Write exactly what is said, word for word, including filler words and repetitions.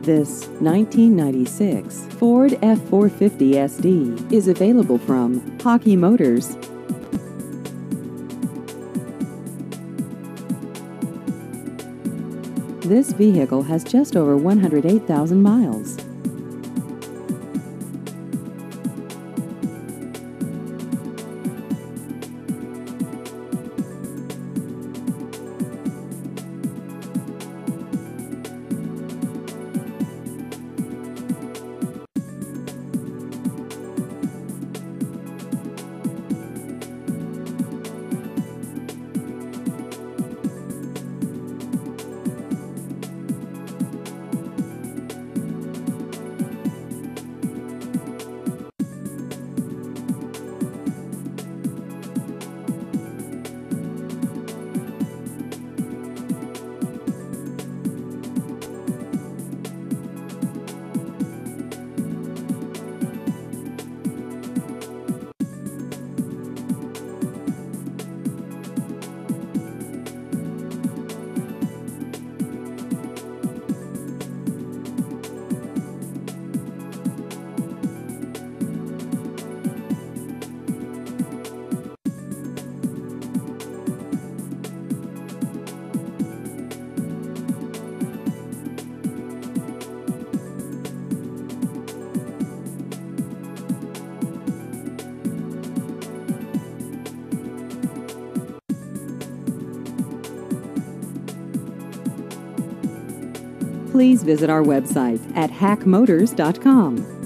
This nineteen ninety-six Ford F four fifty S D is available from Hockey Motors. This vehicle has just over one hundred eight thousand miles. Please visit our website at hack motors dot com.